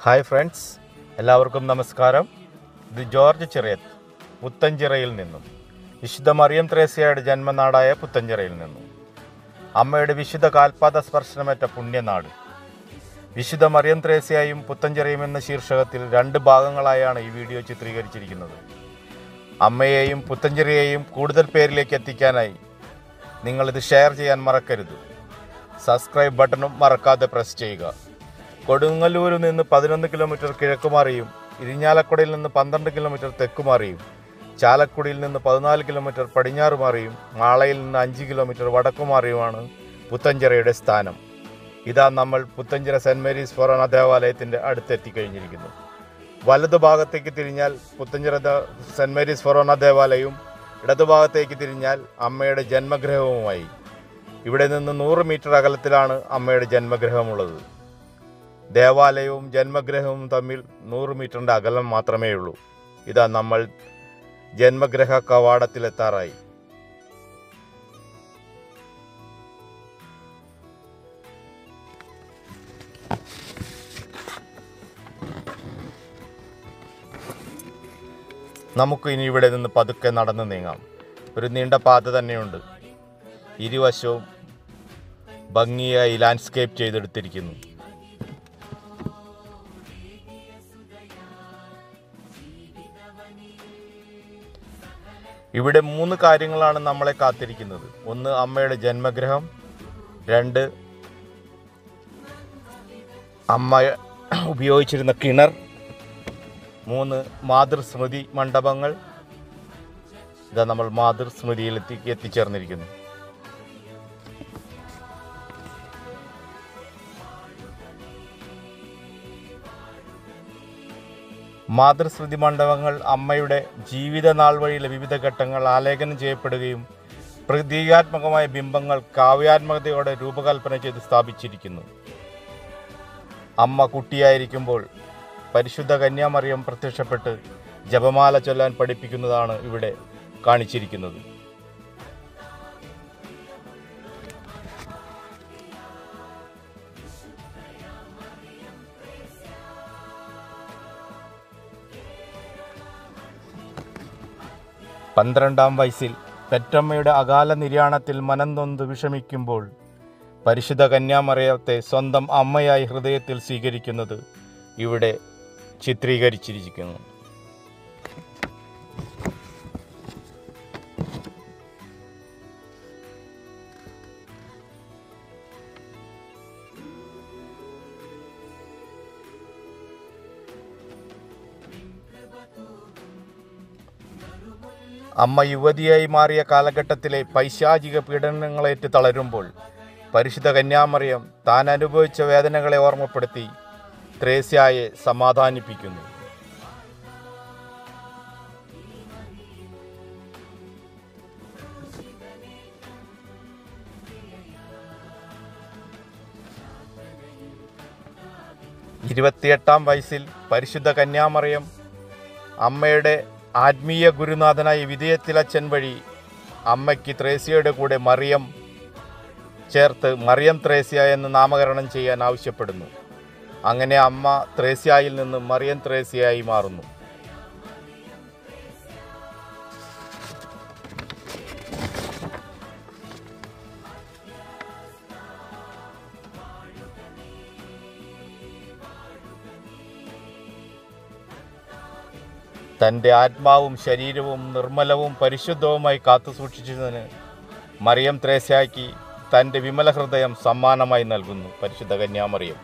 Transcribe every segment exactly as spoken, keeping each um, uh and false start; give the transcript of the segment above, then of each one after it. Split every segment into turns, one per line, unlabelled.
Hi friends, എല്ലാവർക്കും നമസ്കാരം. ഇത് ജോർജ് ചെറിയത്ത്, പുത്തഞ്ചിറയിൽ നിന്നും, വിശുദ്ധ മറിയം ത്രേസ്യയുടെ ജന്മനാടായ പുത്തഞ്ചിറയിൽ നിന്നും. അമ്മയുടെ വിശുദ്ധ കാൽപാദ സ്പർശനമേറ്റ പുണ്യനാട്. വിശുദ്ധ മറിയം ത്രേസ്യയും പുത്തഞ്ചിറയും എന്ന ശീർഷകത്തിൽ രണ്ട് ഭാഗങ്ങളായാണ് ഈ വീഡിയോ ചിത്രീകരിച്ചിരിക്കുന്നത്. അമ്മയെയും പുത്തഞ്ചിറയെയും കൂടുതൽ പേരിലേക്ക് എത്തിക്കാനായി നിങ്ങളിത് ഷെയർ ചെയ്യാൻ മറക്കരുത്. സബ്സ്ക്രൈബ് ബട്ടണും മറക്കാതെ പ്രസ് ചെയ്യുക. കൊടുങ്ങല്ലൂരിൽ നിന്ന് പതിനൊന്ന് കിലോമീറ്റർ കിഴക്കുമാറിയും ഇരിഞ്ഞാലക്കുടയിൽ നിന്ന് പന്ത്രണ്ട് കിലോമീറ്റർ തെക്കുമാറിയും ചാലക്കുടിയിൽ നിന്ന് പതിനാല് കിലോമീറ്റർ പടിഞ്ഞാറുമാറിയും മാളയിൽ നിന്ന് അഞ്ച് കിലോമീറ്റർ വടക്കുമാറിയുമാണ് പുത്തഞ്ചിറയുടെ സ്ഥാനം. ഇതാ നമ്മൾ പുത്തഞ്ചിറ സെൻറ് മേരീസ് ഫൊറോന ദേവാലയത്തിൻ്റെ അടുത്തെത്തിക്കഴിഞ്ഞിരിക്കുന്നു. വലതുഭാഗത്തേക്ക് തിരിഞ്ഞാൽ പുത്തഞ്ചിറ സെൻറ് മേരീസ് ഫൊറോന ദേവാലയവും ഇടതുഭാഗത്തേക്ക് തിരിഞ്ഞാൽ അമ്മയുടെ ജന്മഗൃഹവുമായി. ഇവിടെ നിന്ന് നൂറ് മീറ്റർ അകലത്തിലാണ് അമ്മയുടെ ജന്മഗൃഹമുള്ളത്. ദേവാലയവും ജന്മഗൃഹവും തമ്മിൽ നൂറ് മീറ്ററിൻ്റെ അകലം മാത്രമേ ഉള്ളൂ. ഇതാ നമ്മൾ ജന്മഗൃഹ കവാടത്തിലെത്താറായി. നമുക്ക് ഇനി ഇവിടെ നിന്ന് പതുക്കെ നടന്നു നീങ്ങാം. ഒരു നീണ്ട പാത തന്നെയുണ്ട്. ഇരുവശവും ഭംഗിയായി ലാൻഡ്സ്കേപ്പ് ചെയ്തെടുത്തിരിക്കുന്നു. ഇവിടെ മൂന്ന് കാര്യങ്ങളാണ് നമ്മളെ കാത്തിരിക്കുന്നത്. ഒന്ന്, അമ്മയുടെ ജന്മഗൃഹം. രണ്ട്, അമ്മ ഉപയോഗിച്ചിരുന്ന കിണർ. മൂന്ന്, മാതൃസ്മൃതി മണ്ഡപങ്ങൾ. ഇതാ നമ്മൾ മാതൃസ്മൃതിയിൽ എത്തി എത്തിച്ചേർന്നിരിക്കുന്നു. മാതൃസ്മൃതി മണ്ഡപങ്ങൾ അമ്മയുടെ ജീവിതനാൾ വഴിയിലെ വിവിധ ഘട്ടങ്ങൾ ആലേഖനം ചെയ്യപ്പെടുകയും പ്രതീകാത്മകമായ ബിംബങ്ങൾ കാവ്യാത്മകതയോടെ രൂപകൽപ്പന ചെയ്ത് സ്ഥാപിച്ചിരിക്കുന്നു. അമ്മ കുട്ടിയായിരിക്കുമ്പോൾ പരിശുദ്ധ കന്യാമറിയം പ്രത്യക്ഷപ്പെട്ട് ജപമാല ചൊല്ലാൻ പഠിപ്പിക്കുന്നതാണ് ഇവിടെ കാണിച്ചിരിക്കുന്നത്. പന്ത്രണ്ടാം വയസ്സിൽ പെറ്റമ്മയുടെ അകാല നിര്യാണത്തിൽ മനം നൊന്ത് വിഷമിക്കുമ്പോൾ പരിശുദ്ധ കന്യാമറിയത്തെ സ്വന്തം അമ്മയായി ഹൃദയത്തിൽ സ്വീകരിക്കുന്നത് ഇവിടെ ചിത്രീകരിച്ചിരിക്കുന്നു. അമ്മ യുവതിയായി മാറിയ കാലഘട്ടത്തിലെ പൈശാചിക പീഡനങ്ങളേറ്റ് തളരുമ്പോൾ പരിശുദ്ധ കന്യാമറിയം താൻ അനുഭവിച്ച വേദനകളെ ഓർമ്മപ്പെടുത്തി ത്രേസ്യയെ സമാധാനിപ്പിക്കുന്നു. ഇരുപത്തിയെട്ടാം വയസ്സിൽ പരിശുദ്ധ കന്യാമറിയം അമ്മയുടെ ആത്മീയ ഗുരുനാഥനായ വിധേയത്തിലച്ഛൻ വഴി അമ്മയ്ക്ക് ത്രേസ്യയുടെ കൂടെ മറിയം ചേർത്ത് മറിയം ത്രേസ്യ എന്ന് നാമകരണം ചെയ്യാൻ ആവശ്യപ്പെടുന്നു. അങ്ങനെ അമ്മ ത്രേസ്യയിൽ നിന്ന് മറിയം ത്രേസ്യയായി മാറുന്നു. തൻ്റെ ആത്മാവും ശരീരവും നിർമ്മലവും പരിശുദ്ധവുമായി കാത്തുസൂക്ഷിച്ചതിന് മറിയം ത്രേസ്യയ്ക്ക് തൻ്റെ വിമല ഹൃദയം സമ്മാനമായി നൽകുന്നു പരിശുദ്ധ കന്യാമറിയം.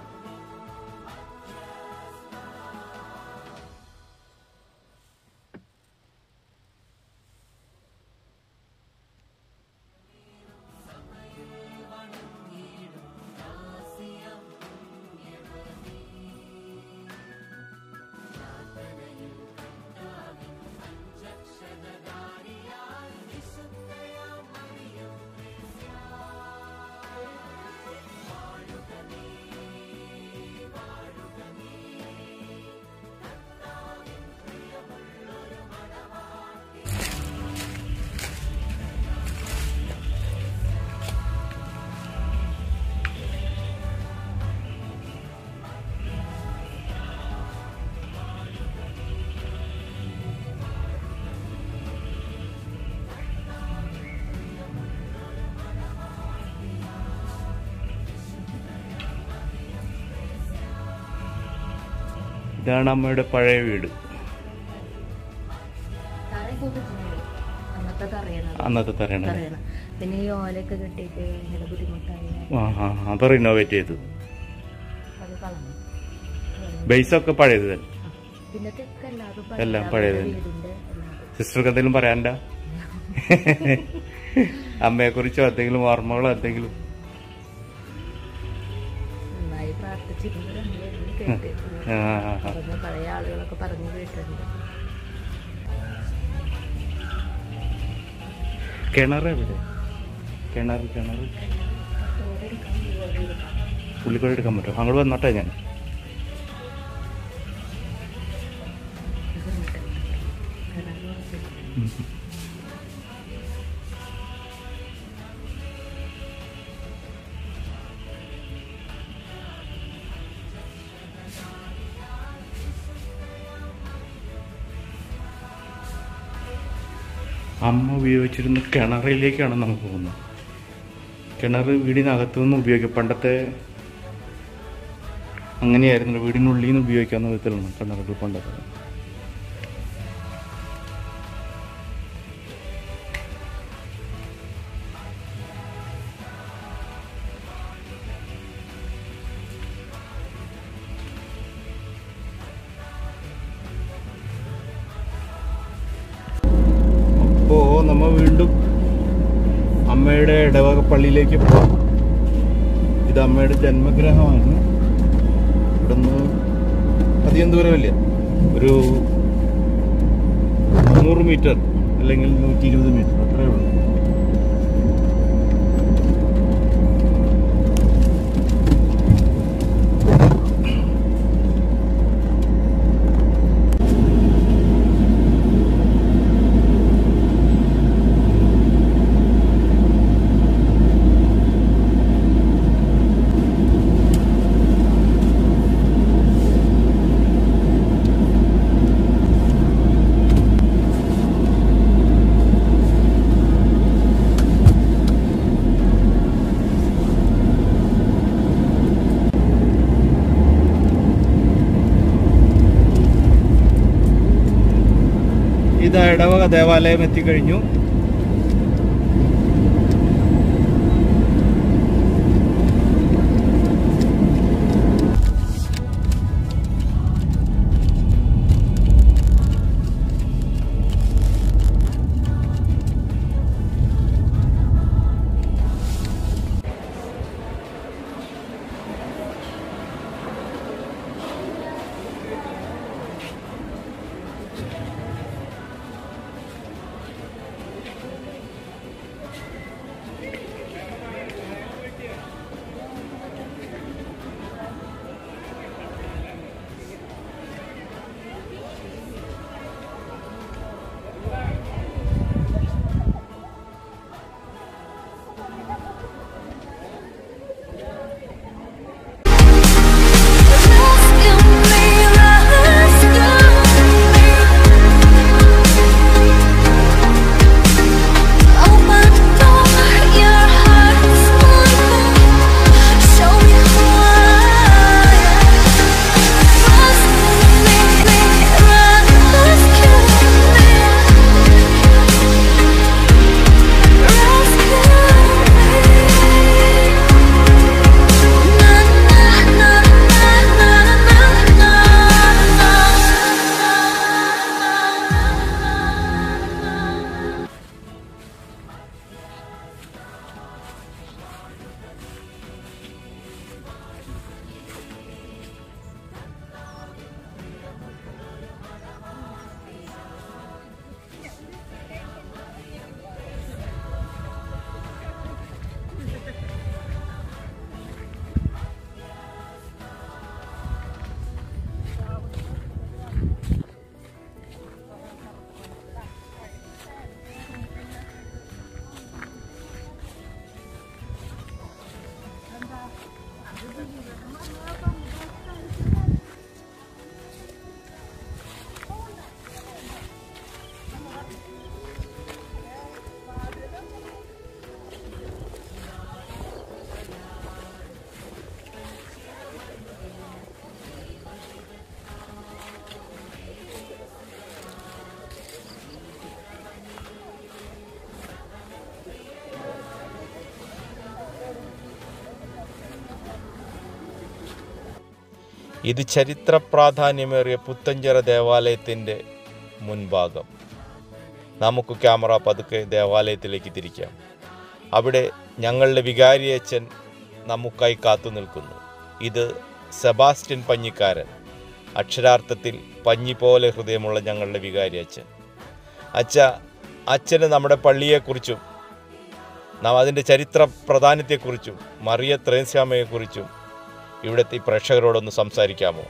ഇതാണ് അമ്മയുടെ പഴയ വീട്. അന്നത്തെ തറയാണ്.
പിന്നെ ഈ ഓലൊക്കെ കെട്ടിയിട്ട് ഭയങ്കര ബുദ്ധിമുട്ടായി.
അപ്പൊ റിനോവേറ്റ് ചെയ്തു. ബേസൊക്കെ പഴയത്, എല്ലാം പഴയത്. സിസ്റ്റർക്ക് എന്തെങ്കിലും പറയാനുണ്ടോ അമ്മയെ കുറിച്ചോ എന്തെങ്കിലും ഓർമ്മകളോ എന്തെങ്കിലും?
പഴയ ആളുകളൊക്കെ പറഞ്ഞു കേട്ടിട്ടുണ്ട്.
കിണർ എവിടെ? കിണർ കിണർ പുള്ളിക്കോട് എടുക്കാൻ പറ്റും. അങ്ങോട്ട് വന്നോട്ടെ ഞാൻ. അമ്മ ഉപയോഗിച്ചിരുന്ന കിണറിലേക്കാണ് നമുക്ക് പോകുന്നത്. കിണർ വീടിനകത്തു നിന്ന് ഉപയോഗിക്കാം. പണ്ടത്തെ അങ്ങനെയായിരുന്നു, വീടിനുള്ളിൽ നിന്ന് ഉപയോഗിക്കാവുന്ന വിധത്തിലാണ് കിണറുകൾ പണ്ടത്തെ. അപ്പോൾ നമ്മൾ വീണ്ടും അമ്മയുടെ ഇടവക പള്ളിയിലേക്ക് പോകാം. ഇത് അമ്മയുടെ ജന്മഗ്രഹമാണ്. ഇവിടുന്ന് അധികം ദൂരമില്ല, ഒരു മുന്നൂറ് മീറ്റർ അല്ലെങ്കിൽ നൂറ്റി ഇരുപത് മീറ്റർ അത്രയേ ഉള്ളൂ. ഇത് ഇടവക ദേവാലയം എത്തിക്കഴിഞ്ഞു. ഇത് ചരിത്ര പ്രാധാന്യമേറിയ പുത്തഞ്ചിറ ദേവാലയത്തിൻ്റെ മുൻഭാഗം. നമുക്ക് ക്യാമറ പതുക്കെ ദേവാലയത്തിലേക്ക് തിരിക്കാം. അവിടെ ഞങ്ങളുടെ വികാരിയച്ഛൻ നമുക്കായി കാത്തു നിൽക്കുന്നു. ഇത് സെബാസ്റ്റ്യൻ പഞ്ഞിക്കാരൻ, അക്ഷരാർത്ഥത്തിൽ പഞ്ഞി പോലെ ഹൃദയമുള്ള ഞങ്ങളുടെ വികാരിയച്ഛൻ. അച്ഛ അച്ഛന് നമ്മുടെ പള്ളിയെക്കുറിച്ചും അതിൻ്റെ ചരിത്ര പ്രാധാന്യത്തെക്കുറിച്ചും മറിയ ത്രേസ്യാമ്മയെക്കുറിച്ചും ഇവിടുത്തെ പ്രേക്ഷകരോടൊന്ന് സംസാരിക്കാമോ?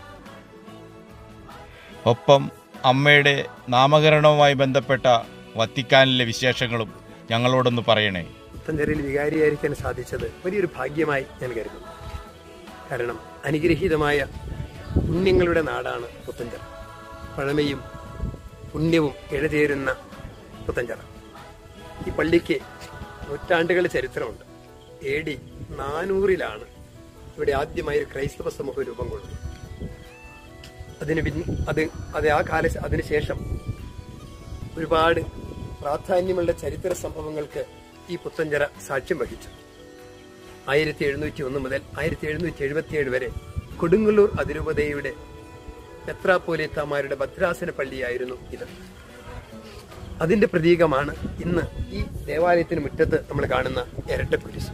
ഒപ്പം അമ്മയുടെ നാമകരണവുമായി ബന്ധപ്പെട്ട വത്തിക്കാനിലെ വിശേഷങ്ങളും ഞങ്ങളോടൊന്ന് പറയണേ.
പുത്തഞ്ചിറയിൽ വികാരിയായിരിക്കാൻ സാധിച്ചത് വലിയൊരു ഭാഗ്യമായി ഞാൻ കരുതുന്നു. കാരണം അനുഗ്രഹീതമായ പുണ്യങ്ങളുടെ നാടാണ് പുത്തഞ്ചിറ. പഴമയും പുണ്യവും ഇഴചേരുന്ന പുത്തഞ്ചിറ. ഈ പള്ളിക്ക് നൂറ്റാണ്ടുകൾ ചരിത്രമുണ്ട്. എ ഡി നാനൂറിലാണ് ഇവിടെ ആദ്യമായി ഒരു ക്രൈസ്തവ സമൂഹം രൂപം കൊള്ളുന്നത്. അതിന് പിൻ അത് അത് ആ കാല അതിനുശേഷം ഒരുപാട് പ്രാധാന്യമുള്ള ചരിത്ര സംഭവങ്ങൾക്ക് ഈ പുത്തഞ്ചിറ സാക്ഷ്യം വഹിച്ചു. ആയിരത്തി എഴുന്നൂറ്റി ഒന്ന് മുതൽ ആയിരത്തി എഴുന്നൂറ്റി എഴുപത്തിയേഴ് വരെ കൊടുങ്ങല്ലൂർ അതിരൂപതയുടെ മെത്രാപ്പോലീത്തമാരുടെ ഭദ്രാസന പള്ളിയായിരുന്നു ഇത്. അതിന്റെ പ്രതീകമാണ് ഇന്ന് ഈ ദേവാലയത്തിന് മുറ്റത്ത് നമ്മൾ കാണുന്ന ഇരട്ടക്കുരിശ്.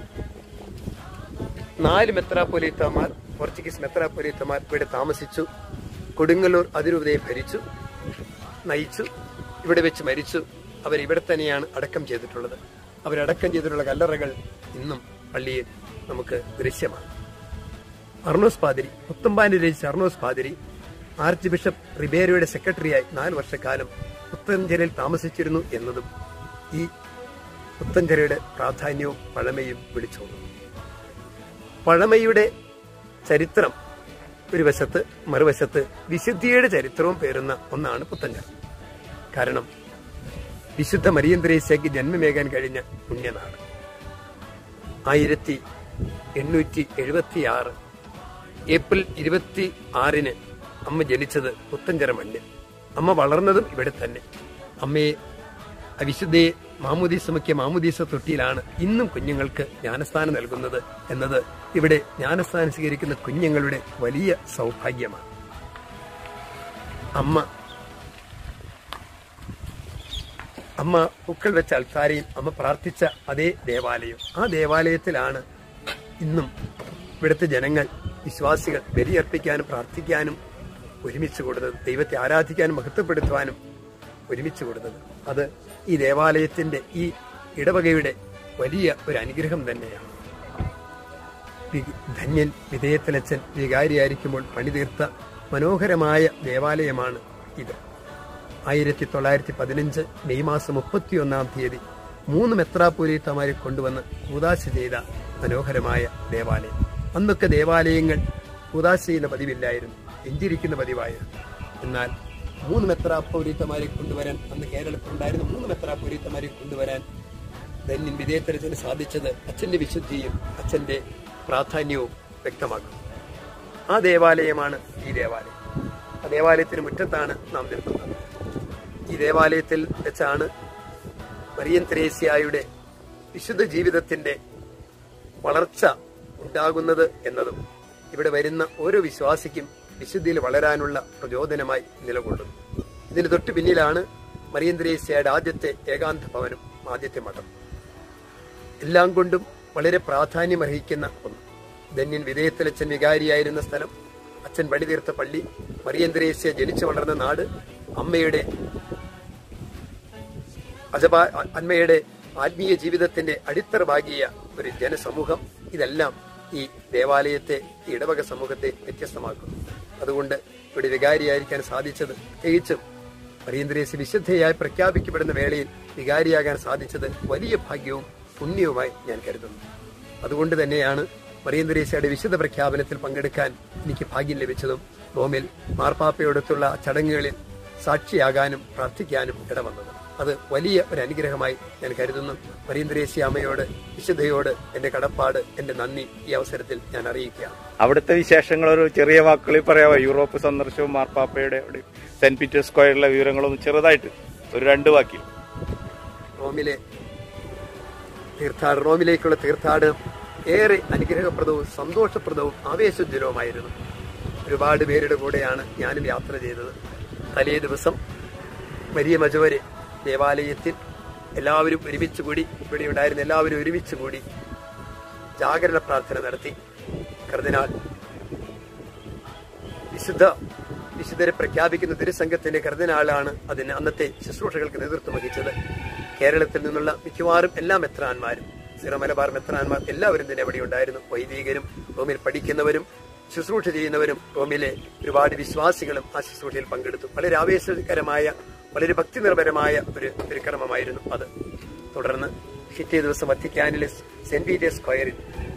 നാല് മെത്രാപ്പോലീത്തമാർ, പോർച്ചുഗീസ് മെത്രാപ്പോലീത്തമാർ ഇവിടെ താമസിച്ചു. കൊടുങ്ങല്ലൂർ അതിരൂപതയെ ഭരിച്ചു, നയിച്ചു, ഇവിടെ വെച്ച് മരിച്ചു. അവരിവിടെ തന്നെയാണ് അടക്കം ചെയ്തിട്ടുള്ളത്. അവരടക്കം ചെയ്തിട്ടുള്ള കല്ലറകൾ ഇന്നും പള്ളിയിൽ നമുക്ക് ദൃശ്യമാണ്. അർണോസ് പാതിരി, പുത്തമ്പാനി രചിച്ച അർണോസ് പാതിരി ആർച്ച് ബിഷപ്പ് റിബേരോയുടെ സെക്രട്ടറിയായി നാല് വർഷക്കാലം പുത്തഞ്ചിറയിൽ താമസിച്ചിരുന്നു എന്നതും ഈ പുത്തഞ്ചിറയുടെ പ്രാധാന്യവും പഴമയും വിളിച്ചോന്നു. പഴമയുടെ ചരിത്രം ഒരു വശത്ത്, മറുവശത്ത് വിശുദ്ധിയുടെ ചരിത്രവും പേരുന്ന ഒന്നാണ് പുത്തഞ്ചിറ. കാരണം വിശുദ്ധ മറിയം ത്രേസ്യയ്ക്ക് ജന്മമേകാൻ കഴിഞ്ഞ പുണ്യനാട്. ആയിരത്തി എണ്ണൂറ്റി എഴുപത്തി ആറ് ഏപ്രിൽ ഇരുപത്തി ആറിന് അമ്മ ജനിച്ചത് പുത്തഞ്ചിറ മണ്ണിൽ. അമ്മ വളർന്നതും ഇവിടെ തന്നെ. അമ്മയെ വിശുദ്ധയെ മാമുദീസ മുഖ്യ മാമുദീസ തൊട്ടിയിലാണ് ഇന്നും കുഞ്ഞുങ്ങൾക്ക് ജ്ഞാനസ്ഥാനം നൽകുന്നത് എന്നത് ഇവിടെ ജ്ഞാനസ്ഥാനം സ്വീകരിക്കുന്ന കുഞ്ഞുങ്ങളുടെ വലിയ സൗഭാഗ്യമാണ്. അമ്മ അമ്മ പൂക്കൾ വെച്ച അൽത്താരയും അമ്മ പ്രാർത്ഥിച്ച അതേ ദേവാലയം, ആ ദേവാലയത്തിലാണ് ഇന്നും ഇവിടുത്തെ ജനങ്ങൾ, വിശ്വാസികൾ ബലിയർപ്പിക്കാനും പ്രാർത്ഥിക്കാനും ഒരുമിച്ച് കൂടുന്നത്, ദൈവത്തെ ആരാധിക്കാനും മഹത്വപ്പെടുത്തുവാനും ഒരുമിച്ച് കൂടുന്നത്. അത് ഈ ദേവാലയത്തിന്റെ, ഈ ഇടവകയുടെ വലിയ ഒരു അനുഗ്രഹം തന്നെയാണ്. ധന്യൻ വിധേയത്തിലച്ഛൻ വികാരിയായിരിക്കുമ്പോൾ പണിതീർത്ത മനോഹരമായ ദേവാലയമാണ് ഇത്. ആയിരത്തി തൊള്ളായിരത്തി പതിനഞ്ച് മെയ് മാസം മുപ്പത്തിയൊന്നാം തീയതി മൂന്ന് മെത്രാപ്പൊലീത്തമാരെ കൊണ്ടുവന്ന് കൂദാശ ചെയ്ത മനോഹരമായ ദേവാലയം. അന്നൊക്കെ ദേവാലയങ്ങൾ കൂദാശ ചെയ്യുന്ന പതിവില്ലായിരുന്നു, എഞ്ചിരിക്കുന്ന പതിവായിരുന്നു. എന്നാൽ മൂന്ന് മെത്രാപ്പൊലീത്തമാരെ കൊണ്ടുവരാൻ, അന്ന് കേരളത്തിലുണ്ടായിരുന്ന മൂന്ന് മെത്രാപ്പൊലീത്തമാരെ കൊണ്ടുവരാൻ ധന്യൻ വിധേയത്തിലച്ഛന് സാധിച്ചത് അച്ഛന്റെ വിശുദ്ധിയും അച്ഛന്റെ പ്രാധാന്യവും വ്യക്തമാക്കും. ആ ദേവാലയമാണ് ഈ ദേവാലയം. ആ ദേവാലയത്തിന് മുറ്റത്താണ് നാം നിൽക്കുന്നത്. ഈ ദേവാലയത്തിൽ വെച്ചാണ് മറിയം ത്രേസ്യായുടെ വിശുദ്ധ ജീവിതത്തിന്റെ വളർച്ച ഉണ്ടാകുന്നത് എന്നതും ഇവിടെ വരുന്ന ഓരോ വിശ്വാസിക്കും വിശുദ്ധിയിൽ വളരാനുള്ള പ്രചോദനമായി നിലകൊള്ളുന്നു. ഇതിന് തൊട്ടു പിന്നിലാണ് മറിയം ത്രേസ്യയുടെ ആദ്യത്തെ ഏകാന്ത ഭവനം, ആദ്യത്തെ മഠം. എല്ലാം കൊണ്ടും വളരെ പ്രാധാന്യമർഹിക്കുന്ന ഒന്ന്. ധന്യൻ വിധേയത്തിലച്ഛൻ വികാരിയായിരുന്ന സ്ഥലം, അച്ഛൻ പണിതീർത്ത പള്ളി, മറിയം ത്രേസ്യ ജനിച്ചു വളർന്ന നാട്, അമ്മയുടെ അജപാ അമ്മയുടെ ആത്മീയ ജീവിതത്തിന്റെ അടിത്തറ പാകിയ ഒരു ജനസമൂഹം, ഇതെല്ലാം ഈ ദേവാലയത്തെ, ഈ ഇടവക സമൂഹത്തെ വ്യത്യസ്തമാക്കുന്നു. അതുകൊണ്ട് ഇവിടെ വികാരിയായിരിക്കാൻ സാധിച്ചത്, പ്രത്യേകിച്ചും മറിയം ത്രേസ്യ വിശുദ്ധയായി പ്രഖ്യാപിക്കപ്പെടുന്ന വേളയിൽ വികാരിയാകാൻ സാധിച്ചത് വലിയ ഭാഗ്യവും പുണ്യവുമായി ഞാൻ കരുതുന്നു. അതുകൊണ്ട് തന്നെയാണ് മറിയം ത്രേസ്യയുടെ വിശുദ്ധ പ്രഖ്യാപനത്തിൽ പങ്കെടുക്കാൻ എനിക്ക് ഭാഗ്യം ലഭിച്ചതും റോമിൽ മാർപ്പാപ്പയോടൊത്തുള്ള ചടങ്ങുകളിൽ സാക്ഷിയാകാനും പ്രാർത്ഥിക്കാനും ഇടവന്നതും. അത് വലിയ ഒരു അനുഗ്രഹമായി ഞാൻ കരുതുന്നു. മറിയം ത്രേസ്യ അമ്മയോട്, വിശുദ്ധയോട് എന്റെ കടപ്പാട്, എന്റെ നന്ദി ഈ അവസരത്തിൽ ഞാൻ അറിയിക്കുകയാണ്.
അവിടുത്തെ വിശേഷങ്ങൾ ഒരു ചെറിയ വാക്കുകളിൽ പറയാമോ? യൂറോപ്പ് സന്ദർശനവും മാർപ്പാപ്പയുടെ സെന്റ് പീറ്റേഴ്സ് സ്ക്വയറിലെ വിവരങ്ങളൊന്നും ചെറുതായിട്ട് ഒരു രണ്ട് വാക്കിൽ.
റോമിലെ തീർത്ഥാടനം, റോമിലേക്കുള്ള തീർത്ഥാടനം ഏറെ അനുഗ്രഹപ്രദവും സന്തോഷപ്രദവും ആവേശോജ്വലവുമായിരുന്നു. ഒരുപാട് പേരുടെ കൂടെയാണ് ഞാനും യാത്ര ചെയ്തത്. തലേ ദിവസം മരിയ മജോരെ ദേവാലയത്തിൽ എല്ലാവരും ഒരുമിച്ച് കൂടി, ഇവിടെ ഉണ്ടായിരുന്ന എല്ലാവരും ഒരുമിച്ച് കൂടി ജാഗരണ പ്രാർത്ഥന നടത്തി. കർദിനാൾ വിശുദ്ധ വിശുദ്ധരെ പ്രഖ്യാപിക്കുന്ന തിരുസംഘത്തിന്റെ കർദിനാളാണ് അതിന് അന്നത്തെ ശുശ്രൂഷകൾക്ക് നേതൃത്വം വഹിച്ചത്. കേരളത്തിൽ നിന്നുള്ള മിക്കവാറും എല്ലാ മെത്രാന്മാരും, സിറോ മലബാർ മെത്രാന്മാർ എല്ലാവരും തന്നെ അവിടെ ഉണ്ടായിരുന്നു. വൈദികരും റോമിൽ പഠിക്കുന്നവരും ശുശ്രൂഷ ചെയ്യുന്നവരും റോമിലെ ഒരുപാട് വിശ്വാസികളും ആ ശുശ്രൂഷയിൽ പങ്കെടുത്തു. വളരെ ആവേശകരമായ, വളരെ ഭക്തി നിർഭരമായ ഒരു ഒരു ക്രമമായിരുന്നു അത്. തുടർന്ന് പിറ്റേ ദിവസം വത്തിക്കാനിലെ സെന്റ് പീറ്റേഴ്സ് സ്ക്വയറിൽ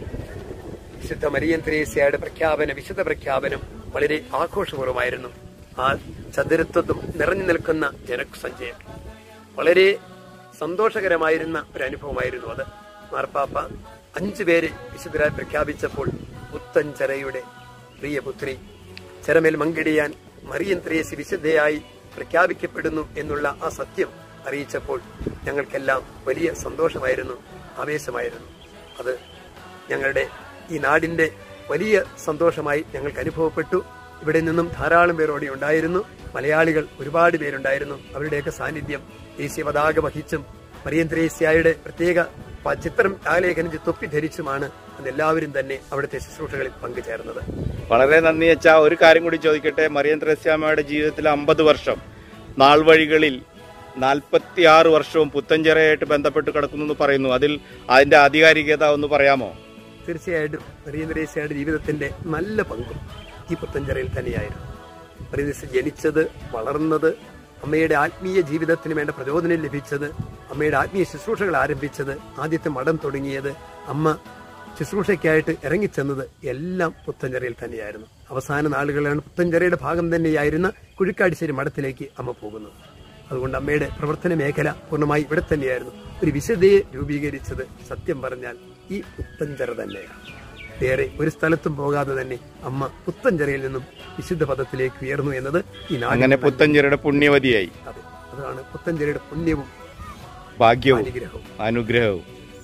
വിശുദ്ധ മരിയം ത്രേസ്യയുടെ പ്രഖ്യാപന വിശുദ്ധ പ്രഖ്യാപനം വളരെ ആഘോഷപൂർവ്വമായിരുന്നു. ആ ചതുരത്വം നിറഞ്ഞു നിൽക്കുന്ന ജനസഞ്ചയം വളരെ സന്തോഷകരമായിരുന്ന ഒരു അനുഭവമായിരുന്നു അത്. മാർപ്പാപ്പ അഞ്ചു പേരെ വിശുദ്ധരായി പ്രഖ്യാപിച്ചപ്പോൾ പുത്തഞ്ചിറയുടെ പ്രിയപുത്രി ചെറമേൽ മങ്കിടിയാൻ മറിയം ത്രേസ്യ വിശുദ്ധയായി പ്രഖ്യാപിക്കപ്പെടുന്നു എന്നുള്ള ആ സത്യം അറിയിച്ചപ്പോൾ ഞങ്ങൾക്കെല്ലാം വലിയ സന്തോഷമായിരുന്നു, ആവേശമായിരുന്നു. അത് ഞങ്ങളുടെ ഈ നാടിന്റെ വലിയ സന്തോഷമായി ഞങ്ങൾക്ക് അനുഭവപ്പെട്ടു. ഇവിടെ നിന്നും ധാരാളം പേർ അവിടെ ഉണ്ടായിരുന്നു. മലയാളികൾ ഒരുപാട് പേരുണ്ടായിരുന്നു. അവരുടെയൊക്കെ സാന്നിധ്യം ദേശീയ പതാക വഹിച്ചും മറിയം ത്രേസ്യയുടെ പ്രത്യേക ചിത്രം ആലേഖനം തൊപ്പി ധരിച്ചുമാണ് അന്ന് എല്ലാവരും തന്നെ അവിടുത്തെ ശുശ്രൂഷകളിൽ പങ്കുചേർന്നത്.
വളരെ നന്ദി അച്ഛാ. ഒരു കാര്യം കൂടി ചോദിക്കട്ടെ. മറിയം ത്രേസ്യാമ്മയുടെ ജീവിതത്തിൽ അമ്പത് വർഷം, നാൾ വഴികളിൽ നാൽപ്പത്തി ആറ് വർഷവും പുത്തഞ്ചിറയായിട്ട് ബന്ധപ്പെട്ട് കിടക്കുന്നു പറയുന്നു. അതിൽ അതിന്റെ ആധികാരികത ഒന്ന് പറയാമോ?
തീർച്ചയായിട്ടും മറിയം ത്രേസ്യയുടെ ജീവിതത്തിന്റെ നല്ല പങ്കും ഈ പുത്തഞ്ചിറയിൽ തന്നെയായിരുന്നു. മറിയം ത്രേസ്യ ജനിച്ചത്, വളർന്നത്, അമ്മയുടെ ആത്മീയ ജീവിതത്തിന് വേണ്ട പ്രചോദനം ലഭിച്ചത്, അമ്മയുടെ ആത്മീയ ശുശ്രൂഷകൾ ആരംഭിച്ചത്, ആദ്യത്തെ മഠം തുടങ്ങിയത്, അമ്മ ശുശ്രൂഷയ്ക്കായിട്ട് ഇറങ്ങിച്ചെന്നത് എല്ലാം പുത്തഞ്ചിറയിൽ തന്നെയായിരുന്നു. അവസാന നാളുകളിലാണ് പുത്തഞ്ചിറയുടെ ഭാഗം തന്നെയായിരുന്ന കുഴിക്കാടിശ്ശേരി മഠത്തിലേക്ക് അമ്മ പോകുന്നത്. അതുകൊണ്ട് അമ്മയുടെ പ്രവർത്തന മേഖല പൂർണ്ണമായി ഇവിടെ തന്നെയായിരുന്നു. ഒരു വിശുദ്ധയെ രൂപീകരിച്ചത് സത്യം പറഞ്ഞാൽ ഈ പുത്തഞ്ചിറ തന്നെയാണ്. വേറെ ഒരു സ്ഥലത്തും പോകാതെ തന്നെ അമ്മ പുത്തഞ്ചിറയിൽ നിന്നും വിശുദ്ധ പദത്തിലേക്ക് ഉയർന്നു എന്നത് ഈ
അങ്ങനെ പുത്തഞ്ചിറയുടെ പുണ്യവതിയായി.
അതെ, അതാണ് പുത്തഞ്ചിറയുടെ പുണ്യവും
ഭാഗ്യവും
അനുഗ്രഹവും
അനുഗ്രഹവും.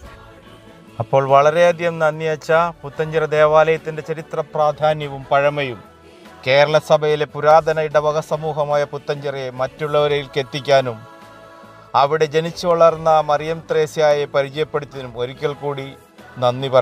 അപ്പോൾ വളരെയധികം നന്ദി അച്ഛ. പുത്തഞ്ചിറ ദേവാലയത്തിന്റെ ചരിത്ര പ്രാധാന്യവും പഴമയും കേരള സഭയിലെ പുരാതന ഇടവക സമൂഹമായ പുത്തഞ്ചിറയെ മറ്റുള്ളവരിലേക്ക് എത്തിക്കാനും അവിടെ ജനിച്ചു വളർന്ന മറിയം ത്രേസ്യയെ പരിചയപ്പെടുത്തിയതിനും ഒരിക്കൽ കൂടി നന്ദി പറയുന്നു.